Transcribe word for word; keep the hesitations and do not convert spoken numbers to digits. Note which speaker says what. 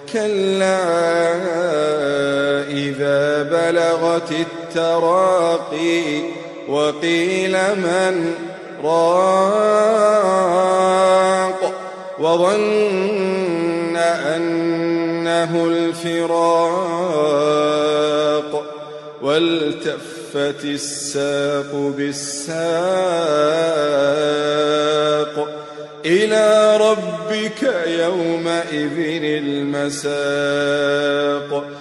Speaker 1: كلا إذا بلغت التراقي وقيل من راق وظن أنه الفراق والتفت الساق بالساق إلى ربك يومئذ المساق